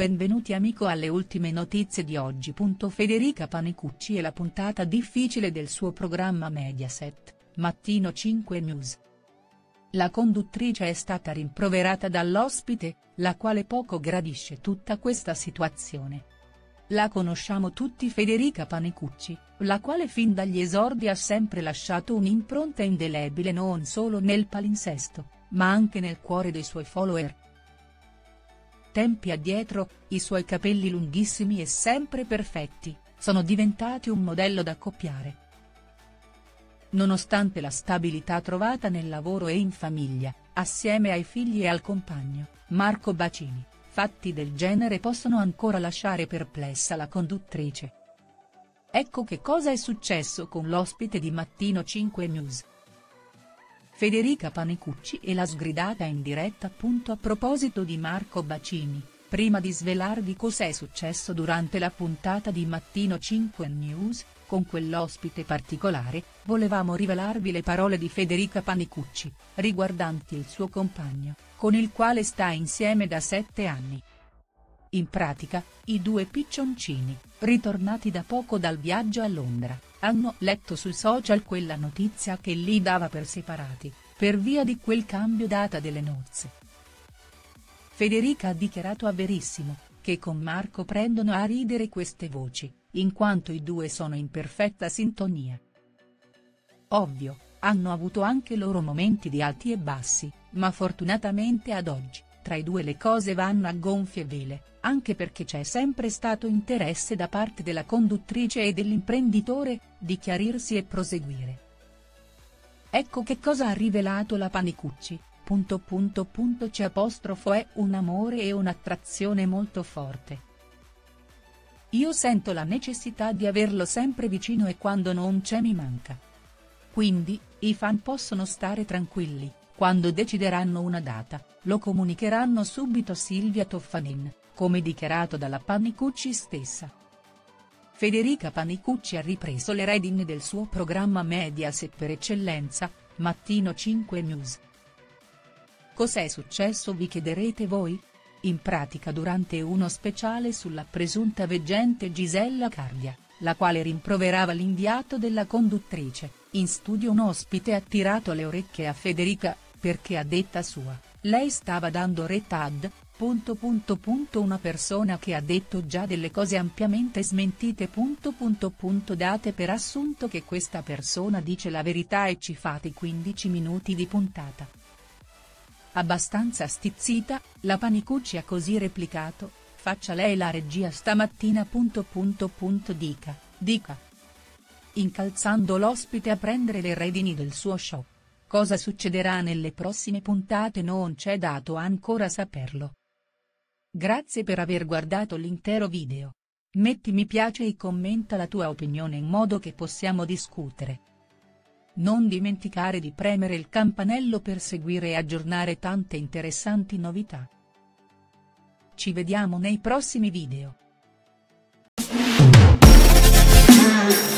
benvenuti amico alle ultime notizie di oggi. Federica Panicucci e la puntata difficile del suo programma Mediaset, Mattino 5 News. La conduttrice è stata rimproverata dall'ospite, la quale poco gradisce tutta questa situazione. La conosciamo tutti Federica Panicucci, la quale fin dagli esordi ha sempre lasciato un'impronta indelebile non solo nel palinsesto, ma anche nel cuore dei suoi follower. Tempi addietro, i suoi capelli lunghissimi e sempre perfetti, sono diventati un modello da copiare. Nonostante la stabilità trovata nel lavoro e in famiglia, assieme ai figli e al compagno, Marco Bacini, fatti del genere possono ancora lasciare perplessa la conduttrice. Ecco che cosa è successo con l'ospite di Mattino 5 News. Federica Panicucci e la sgridata in diretta. A proposito di Marco Bacini, prima di svelarvi cos'è successo durante la puntata di Mattino 5 News, con quell'ospite particolare, volevamo rivelarvi le parole di Federica Panicucci, riguardanti il suo compagno, con il quale sta insieme da 7 anni. In pratica, i due piccioncini, ritornati da poco dal viaggio a Londra, hanno letto sul social quella notizia che li dava per separati, per via di quel cambio data delle nozze. Federica ha dichiarato a Verissimo, che con Marco prendono a ridere queste voci, in quanto i due sono in perfetta sintonia. Ovvio, hanno avuto anche loro momenti di alti e bassi, ma fortunatamente ad oggi, tra i due le cose vanno a gonfie vele, anche perché c'è sempre stato interesse da parte della conduttrice e dell'imprenditore, di chiarirsi e proseguire. Ecco che cosa ha rivelato la Panicucci. È un amore e un'attrazione molto forte. Io sento la necessità di averlo sempre vicino e quando non c'è mi manca. Quindi, i fan possono stare tranquilli, quando decideranno una data, lo comunicheranno subito Silvia Toffanin, come dichiarato dalla Panicucci stessa. Federica Panicucci ha ripreso le redini del suo programma Mediaset per eccellenza, Mattino 5 News. Cos'è successo vi chiederete voi? In pratica durante uno speciale sulla presunta veggente Gisella Cardia, la quale rimproverava l'inviato della conduttrice, in studio un ospite ha tirato le orecchie a Federica, perché a detta sua, lei stava dando retta ad una persona che ha detto già delle cose ampiamente smentite. Date per assunto che questa persona dice la verità e ci fate 15 minuti di puntata. Abbastanza stizzita, la Panicucci ha così replicato, faccia lei la regia stamattina. Dica. Incalzando l'ospite a prendere le redini del suo show. Cosa succederà nelle prossime puntate non c'è dato ancora saperlo. Grazie per aver guardato l'intero video. Metti mi piace e commenta la tua opinione in modo che possiamo discutere. Non dimenticare di premere il campanello per seguire e aggiornare tante interessanti novità. Ci vediamo nei prossimi video.